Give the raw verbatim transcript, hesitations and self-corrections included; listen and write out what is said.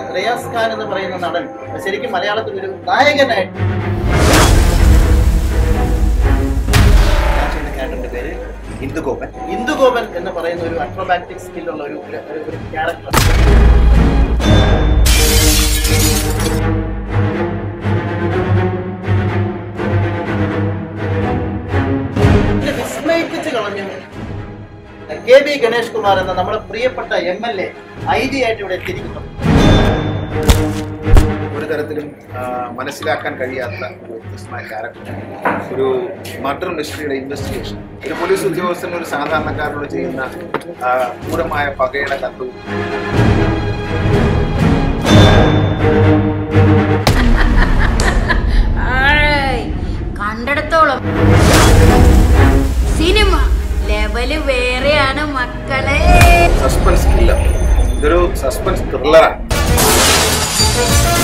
റിയാസ് ഖാൻ എന്ന് പറയുന്ന നടൻ ശരിക്കും മലയാളത്തിൽ ഒരു നായകനായിട്ട് ക്യാരക്ടറിന്റെ പേര് ഇന്ദുഗോപൻ. ഇന്ദുഗോപൻ എന്ന് പറയുന്ന ഒരു അക്രോബാറ്റിക് സ്കില്ലുള്ള ഒരു ക്യാരക്ടർ. വിസ്മയിപ്പിച്ച് കളഞ്ഞു കെ ബി ഗണേഷ് കുമാർ എന്ന നമ്മുടെ പ്രിയപ്പെട്ട M L A I D ആയിട്ട് ഇവിടെ എത്തിയിരിക്കുന്നു. ഒരു തരത്തിലും മനസ്സിലാക്കാൻ കഴിയാത്ത ഒരു വ്യത്യസ്തമായ ക്യാരക്ടർ, ഒരു മർഡർ മിസ്റ്ററിയുടെ ഇൻവെസ്റ്റിഗേഷൻ, ഒരു പോലീസ് ഉദ്യോഗസ്ഥൻ ഒരു സാധാരണക്കാരനോട് ചെയ്യുന്ന ക്രൂരമായ പകയുടെ കത്തും. കണ്ടിടത്തോളം സിനിമ ലെവല് വേറെയാണ് മക്കളെ. സസ്പെൻസ് ഇല്ല, ഇതൊരു സസ്പെൻസ് ത്രില്ലറാണ്.